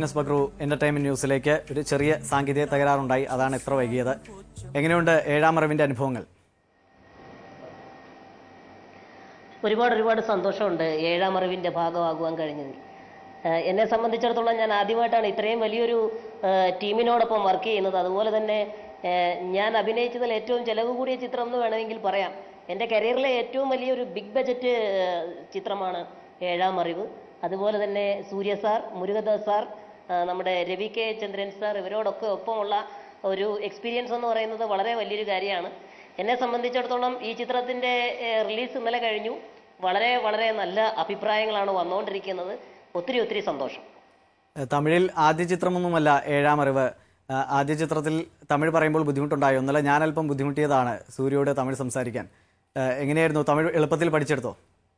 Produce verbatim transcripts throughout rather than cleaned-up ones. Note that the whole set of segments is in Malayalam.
ഗിന്നസ് ബക്രു എന്റർടൈൻമെന്റ് ന്യൂസിലേക്ക് ഒരു ചെറിയ സാങ്കേതിക തകരാറുണ്ടായി, അതാണ് ഇത്ര വൈകിയത്. എങ്ങനെയുണ്ട് ഏഴാം അറിവിന്റെ അനുഭവങ്ങൾ? ഒരുപാട് ഒരുപാട് സന്തോഷമുണ്ട് ഏഴാം അറിവിന്റെ ഭാഗമാകുവാൻ കഴിഞ്ഞതിൽ. എന്നെ സംബന്ധിച്ചിടത്തോളം ഞാൻ ആദ്യമായിട്ടാണ് ഇത്രയും വലിയൊരു ടീമിനോടൊപ്പം വർക്ക് ചെയ്യുന്നത്. അതുപോലെ തന്നെ ഞാൻ അഭിനയിച്ചതിൽ ഏറ്റവും ചെലവ് കൂടിയ ചിത്രം എന്ന് വേണമെങ്കിൽ പറയാം. എൻ്റെ കരിയറിലെ ഏറ്റവും വലിയൊരു ബിഗ് ബജറ്റ് ചിത്രമാണ് ഏഴാം അറിവ്. അതുപോലെ തന്നെ സൂര്യ സാർ, മുരുകദാസ് സാർ, നമ്മുടെ രവി കെ ചന്ദ്രൻ സാർ, ഇവരോടൊക്കെ ഒപ്പമുള്ള ഒരു എക്സ്പീരിയൻസ് എന്ന് പറയുന്നത് വളരെ വലിയൊരു കാര്യമാണ്. എന്നെ സംബന്ധിച്ചിടത്തോളം ഈ ചിത്രത്തിൻ്റെ റിലീസ് ഇന്നലെ കഴിഞ്ഞു. വളരെ വളരെ നല്ല അഭിപ്രായങ്ങളാണ് വന്നുകൊണ്ടിരിക്കുന്നത്. ഒത്തിരി ഒത്തിരി സന്തോഷം. തമിഴിൽ ആദ്യ ചിത്രമൊന്നുമല്ല ഏഴാം അറിവ്. ആദ്യ ചിത്രത്തിൽ തമിഴ് പറയുമ്പോൾ ബുദ്ധിമുട്ടുണ്ടായോ? ഇന്നലെ ഞാൻ അല്പം ബുദ്ധിമുട്ടിയതാണ് സൂര്യയോട് തമിഴ് സംസാരിക്കാൻ. എങ്ങനെയായിരുന്നു? തമിഴ് എളുപ്പത്തിൽ പഠിച്ചെടുത്തോ?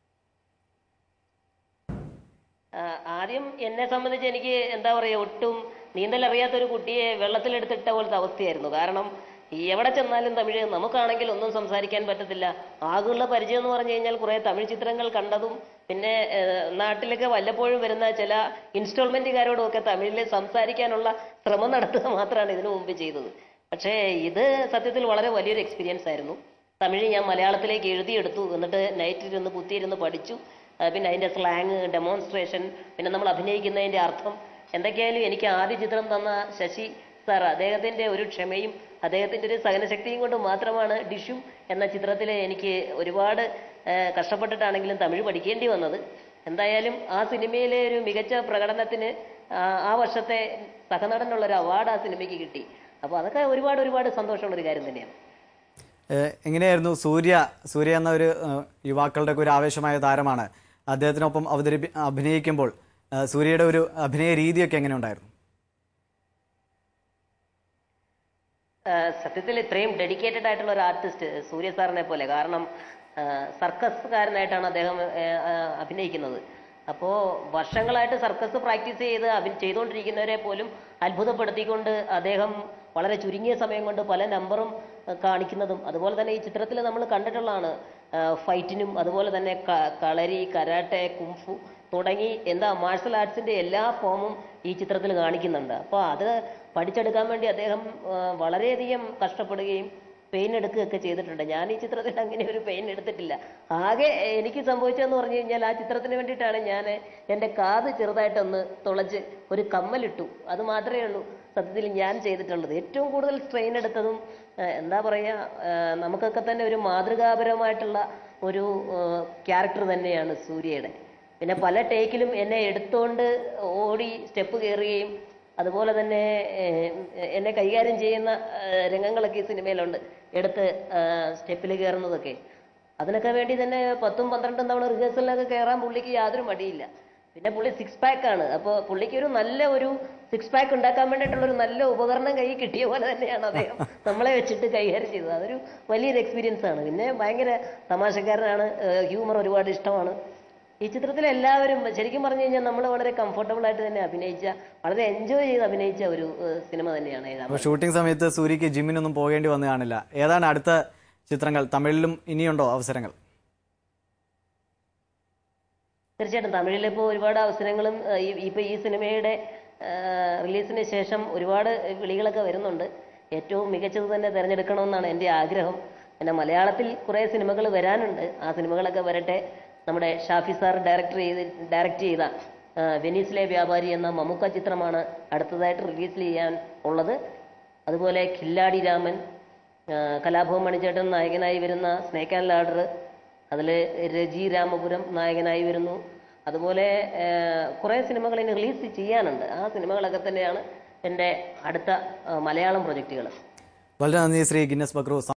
ആദ്യം എന്നെ സംബന്ധിച്ച് എനിക്ക് എന്താ പറയുക, ഒട്ടും നീന്തൽ അറിയാത്തൊരു കുട്ടിയെ വെള്ളത്തിലെടുത്തിട്ട പോലത്തെ അവസ്ഥയായിരുന്നു. കാരണം എവിടെ ചെന്നാലും തമിഴ്, നമുക്കാണെങ്കിൽ ഒന്നും സംസാരിക്കാൻ പറ്റത്തില്ല. ആകെയുള്ള പരിചയം എന്ന് പറഞ്ഞു കഴിഞ്ഞാൽ കുറേ തമിഴ് ചിത്രങ്ങൾ കണ്ടതും പിന്നെ നാട്ടിലൊക്കെ വല്ലപ്പോഴും വരുന്ന ചില ഇൻസ്റ്റോൾമെന്റുകാരോടും ഒക്കെ തമിഴിൽ സംസാരിക്കാനുള്ള ശ്രമം നടത്തുക മാത്രമാണ് ഇതിനു മുമ്പ് ചെയ്തത്. പക്ഷേ ഇത് സത്യത്തിൽ വളരെ വലിയൊരു എക്സ്പീരിയൻസ് ആയിരുന്നു. തമിഴ് ഞാൻ മലയാളത്തിലേക്ക് എഴുതിയെടുത്തു, എന്നിട്ട് നൈറ്റിലിരുന്ന് കുത്തിയിരുന്ന് പഠിച്ചു. പിന്നെ അതിൻ്റെ സ്ലാങ്, ഡെമോൺസ്ട്രേഷൻ, പിന്നെ നമ്മൾ അഭിനയിക്കുന്നതിൻ്റെ അർത്ഥം, എന്തൊക്കെയായാലും എനിക്ക് ആദ്യ ചിത്രം തന്ന ശശി സാർ, അദ്ദേഹത്തിൻ്റെ ഒരു ക്ഷമയും അദ്ദേഹത്തിൻ്റെ ഒരു സഹനശക്തിയും കൊണ്ട് മാത്രമാണ് ഡിഷും എന്ന ചിത്രത്തിൽ എനിക്ക് ഒരുപാട് കഷ്ടപ്പെട്ടിട്ടാണെങ്കിലും തമിഴ് പഠിക്കേണ്ടി വന്നത്. എന്തായാലും ആ സിനിമയിലെ ഒരു മികച്ച പ്രകടനത്തിന് ആ വർഷത്തെ സഹനടനുള്ളൊരു അവാർഡ് ആ സിനിമയ്ക്ക് കിട്ടി. അപ്പോൾ അതൊക്കെ ഒരുപാട് ഒരുപാട് സന്തോഷമുള്ളൊരു കാര്യം തന്നെയാണ്. എങ്ങനെയായിരുന്നു സൂര്യ? സൂര്യ എന്ന ഒരു യുവാക്കളുടെ ഒരു ആവേശമായ താരമാണ്. അദ്ദേഹത്തിനൊപ്പം അവതരിപ്പി അഭിനയിക്കുമ്പോൾ സൂര്യയുടെ ഒരു അഭിനയ രീതിയൊക്കെ എങ്ങനെ ഉണ്ടായിരുന്നു? സത്യത്തിൽ ഇത്രയും ഡെഡിക്കേറ്റഡ് ആയിട്ടുള്ള ഒരു ആർട്ടിസ്റ്റ് സൂര്യ സാറിനെ പോലെ, കാരണം സർക്കസ്കാരനായിട്ടാണ് അദ്ദേഹം അഭിനയിക്കുന്നത്. അപ്പോൾ വർഷങ്ങളായിട്ട് സർക്കസ് പ്രാക്ടീസ് ചെയ്ത് അഭി ചെയ്തുകൊണ്ടിരിക്കുന്നവരെ പോലും അത്ഭുതപ്പെടുത്തിക്കൊണ്ട് അദ്ദേഹം വളരെ ചുരുങ്ങിയ സമയം കൊണ്ട് പല നമ്പറും കാണിക്കുന്നതും, അതുപോലെ തന്നെ ഈ ചിത്രത്തിൽ നമ്മൾ കണ്ടിട്ടുള്ളതാണ്. ഫൈറ്റിനും അതുപോലെ തന്നെ കളരി, കരാട്ടെ, കുംഫു തുടങ്ങി എന്താ മാർഷൽ ആർട്സിൻ്റെ എല്ലാ ഫോമും ഈ ചിത്രത്തിൽ കാണിക്കുന്നുണ്ട്. അപ്പോൾ അത് പഠിച്ചെടുക്കാൻ വേണ്ടി അദ്ദേഹം വളരെയധികം കഷ്ടപ്പെടുകയും പെയിൻ എടുക്കുകയൊക്കെ ചെയ്തിട്ടുണ്ട്. ഞാൻ ഈ ചിത്രത്തിൽ അങ്ങനെ ഒരു പെയിൻ എടുത്തിട്ടില്ല. ആകെ എനിക്ക് സംഭവിച്ചതെന്ന് പറഞ്ഞു കഴിഞ്ഞാൽ, ആ ചിത്രത്തിന് വേണ്ടിയിട്ടാണ് ഞാൻ എൻ്റെ കാത് ചെറുതായിട്ടൊന്ന് തുളച്ച് ഒരു കമ്മലിട്ടു. അത് മാത്രമേ ഉള്ളൂ സത്യത്തിൽ ഞാൻ ചെയ്തിട്ടുള്ളത്. ഏറ്റവും കൂടുതൽ സ്ട്രെയിൻ എടുത്തതും എന്താ പറയുക, നമുക്കൊക്കെ തന്നെ ഒരു മാതൃകാപരമായിട്ടുള്ള ഒരു ക്യാരക്ടർ തന്നെയാണ് സൂര്യയുടെ. പിന്നെ പല ടേക്കിലും എന്നെ എടുത്തുകൊണ്ട് ഓടി സ്റ്റെപ്പ് കയറുകയും അതുപോലെ തന്നെ എന്നെ കൈകാര്യം ചെയ്യുന്ന രംഗങ്ങളൊക്കെ ഈ സിനിമയിലുണ്ട്. എടുത്ത് സ്റ്റെപ്പിൽ കയറുന്നതൊക്കെ, അതിനൊക്കെ വേണ്ടി തന്നെ പത്തും പന്ത്രണ്ടും തവണ റിഹേഴ്സലിനൊക്കെ കയറാൻ പുള്ളിക്ക് യാതൊരു മടിയില്ല. പിന്നെ പുള്ളി സിക്സ് പാക്കാണ്. അപ്പോൾ പുള്ളിക്ക് ഒരു നല്ല ഒരു സിക്സ് പാക്ക് ഉണ്ടാക്കാൻ വേണ്ടിയിട്ടുള്ളൊരു നല്ല ഉപകരണം കൈ കിട്ടിയ പോലെ തന്നെയാണ് അദ്ദേഹം നമ്മളെ വെച്ചിട്ട് കൈകാര്യം ചെയ്തത്. അതൊരു വലിയൊരു എക്സ്പീരിയൻസ് ആണ്. പിന്നെ ഭയങ്കര തമാശക്കാരനാണ്, ഹ്യൂമർ ഒരുപാട് ഇഷ്ടമാണ്. ഈ ചിത്രത്തിൽ എല്ലാവരും ശരിക്കും പറഞ്ഞു കഴിഞ്ഞാൽ നമ്മൾ വളരെ കംഫർട്ടബിൾ ആയിട്ട് തന്നെ അഭിനയിച്ച, വളരെ എൻജോയ് ചെയ്ത് അഭിനയിച്ച ഒരു സിനിമ തന്നെയാണ് ഏഴാം. ഷൂട്ടിംഗ് സമയത്ത് സൂര്യക്ക് ജിമ്മിനൊന്നും പോകേണ്ടി വന്നു കാണില്ല. ഏതാണ് അടുത്ത ചിത്രങ്ങൾ? തമിഴിലും ഇനിയുണ്ടോ അവസരങ്ങൾ? തീർച്ചയായിട്ടും തമിഴിലിപ്പോൾ ഒരുപാട് അവസരങ്ങളും ഇപ്പൊ ഈ സിനിമയുടെ റിലീസിന് ശേഷം ഒരുപാട് വിളികളൊക്കെ വരുന്നുണ്ട്. ഏറ്റവും മികച്ചത് തന്നെ തിരഞ്ഞെടുക്കണമെന്നാണ് എൻ്റെ ആഗ്രഹം. പിന്നെ മലയാളത്തിൽ കുറേ സിനിമകൾ വരാനുണ്ട്. ആ സിനിമകളൊക്കെ വരട്ടെ. നമ്മുടെ ഷാഫി സാർ ഡയറക്ടർ ചെയ്ത് ഡയറക്റ്റ് ചെയ്ത വെനീസിലെ വ്യാപാരി എന്ന മമ്മൂക്ക ചിത്രമാണ് അടുത്തതായിട്ട് റിലീസ് ചെയ്യാൻ ഉള്ളത്. അതുപോലെ കില്ലാടി രാമൻ, കലാഭവൻ മണിച്ചേട്ടൻ നായകനായി വരുന്ന സ്നേക്ക് ആൻഡ് ലാഡർ, അതിൽ രജി രാമപുരം നായകനായി വരുന്നു. അതുപോലെ കുറേ സിനിമകൾ ഇനി റിലീസ് ചെയ്യാനുണ്ട്. ആ സിനിമകളൊക്കെ തന്നെയാണ് എൻ്റെ അടുത്ത മലയാളം പ്രൊജക്റ്റുകൾ. വളരെ നന്ദി ശ്രീ ഗിന്നസ് ബക്രു.